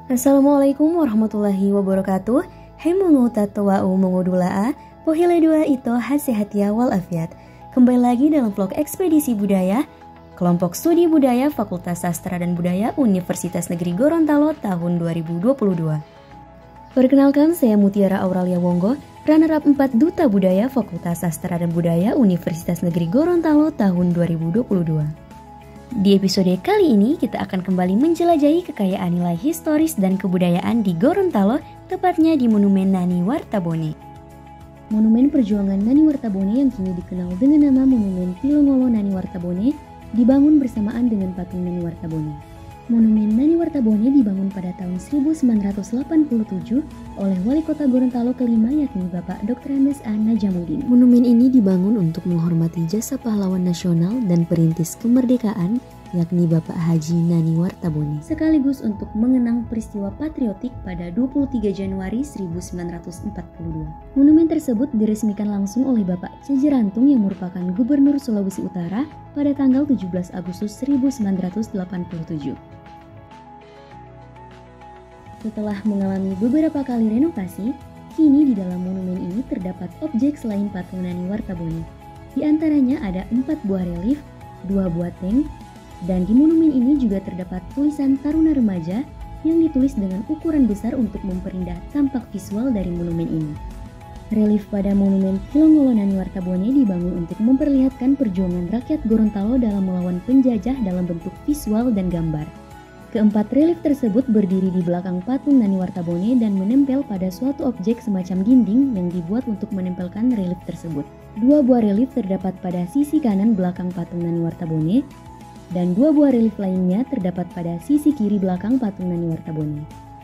Assalamualaikum warahmatullahi wabarakatuh. Hemungu tatuwa'u mengudula'a, pohile dua ito hasehatia walafiat. Kembali lagi dalam vlog Ekspedisi Budaya, Kelompok Studi Budaya Fakultas Sastra dan Budaya Universitas Negeri Gorontalo tahun 2022. Perkenalkan, saya Mutiara Auralia Wonggo, runner-up 4 Duta Budaya Fakultas Sastra dan Budaya Universitas Negeri Gorontalo tahun 2022. Di episode kali ini kita akan kembali menjelajahi kekayaan nilai historis dan kebudayaan di Gorontalo, tepatnya di Monumen Nani Wartabone. Monumen perjuangan Nani Wartabone yang kini dikenal dengan nama Monumen Pilongolo Nani Wartabone dibangun bersamaan dengan patung Nani Wartabone. Monumen Nani Wartabone dibangun pada tahun 1987 oleh Wali Kota Gorontalo kelima yakni Bapak Dr. Andes A. Najamuddin. Monumen ini dibangun untuk menghormati jasa pahlawan nasional dan perintis kemerdekaan yakni Bapak Haji Nani Wartabone, sekaligus untuk mengenang peristiwa patriotik pada 23 Januari 1942. Monumen tersebut diresmikan langsung oleh Bapak Jejerantung yang merupakan Gubernur Sulawesi Utara pada tanggal 17 Agustus 1987. Setelah mengalami beberapa kali renovasi, kini di dalam monumen ini terdapat objek selain patung Nani Wartabone. Di antaranya ada 4 buah relief, 2 buah tank, dan di monumen ini juga terdapat tulisan Taruna Remaja yang ditulis dengan ukuran besar untuk memperindah tampak visual dari monumen ini. Relief pada Monumen Pilongolo Nani Wartabone dibangun untuk memperlihatkan perjuangan rakyat Gorontalo dalam melawan penjajah dalam bentuk visual dan gambar. Keempat relief tersebut berdiri di belakang patung Nani Wartabone dan menempel pada suatu objek semacam dinding yang dibuat untuk menempelkan relief tersebut. 2 buah relief terdapat pada sisi kanan belakang patung Nani Wartabone, dan 2 buah relief lainnya terdapat pada sisi kiri belakang patung Nani Wartabone.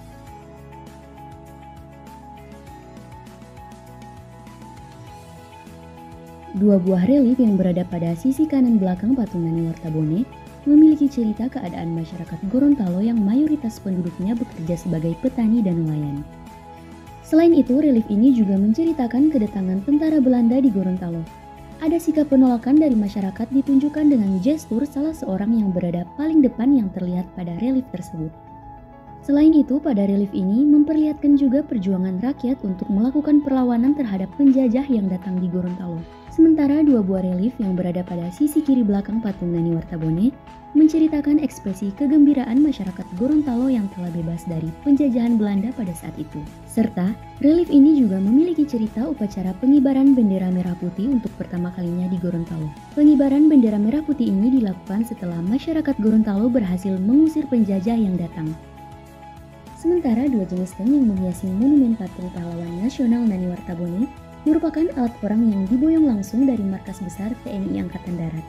Dua buah relief yang berada pada sisi kanan belakang patung Nani Wartabone memiliki cerita keadaan masyarakat Gorontalo yang mayoritas penduduknya bekerja sebagai petani dan nelayan. Selain itu, relief ini juga menceritakan kedatangan tentara Belanda di Gorontalo. Ada sikap penolakan dari masyarakat ditunjukkan dengan gestur salah seorang yang berada paling depan yang terlihat pada relief tersebut. Selain itu, pada relief ini memperlihatkan juga perjuangan rakyat untuk melakukan perlawanan terhadap penjajah yang datang di Gorontalo. Sementara 2 buah relief yang berada pada sisi kiri belakang patung Nani Wartabone menceritakan ekspresi kegembiraan masyarakat Gorontalo yang telah bebas dari penjajahan Belanda pada saat itu. Serta, relief ini juga memiliki cerita upacara pengibaran bendera merah putih untuk pertama kalinya di Gorontalo. Pengibaran bendera merah putih ini dilakukan setelah masyarakat Gorontalo berhasil mengusir penjajah yang datang. Sementara 2 jenis tank yang menghiasi monumen patung pahlawan nasional Nani Wartabone merupakan alat perang yang diboyong langsung dari markas besar TNI Angkatan Darat.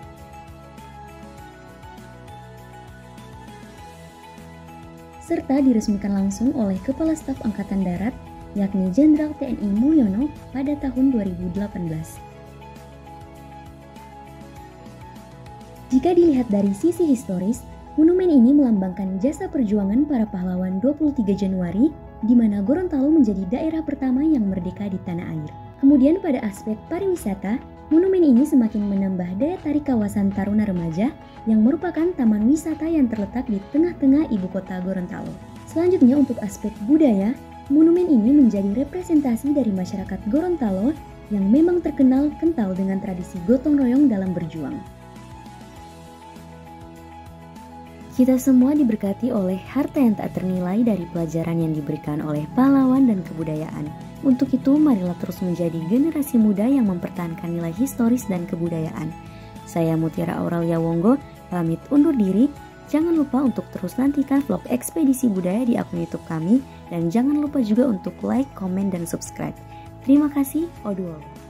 Serta diresmikan langsung oleh Kepala Staf Angkatan Darat, yakni Jenderal TNI Mulyono pada tahun 2018. Jika dilihat dari sisi historis, monumen ini melambangkan jasa perjuangan para pahlawan 23 Januari, di mana Gorontalo menjadi daerah pertama yang merdeka di tanah air. Kemudian pada aspek pariwisata, monumen ini semakin menambah daya tarik kawasan Taruna Remaja yang merupakan taman wisata yang terletak di tengah-tengah ibu kota Gorontalo. Selanjutnya untuk aspek budaya, monumen ini menjadi representasi dari masyarakat Gorontalo yang memang terkenal kental dengan tradisi gotong royong dalam berjuang. Kita semua diberkati oleh harta yang tak ternilai dari pelajaran yang diberikan oleh pahlawan dan kebudayaan. Untuk itu, marilah terus menjadi generasi muda yang mempertahankan nilai historis dan kebudayaan. Saya Mutiara Auralia Wonggo, pamit undur diri. Jangan lupa untuk terus nantikan vlog Ekspedisi Budaya di akun YouTube kami, dan jangan lupa juga untuk like, komen, dan subscribe. Terima kasih, Oduol.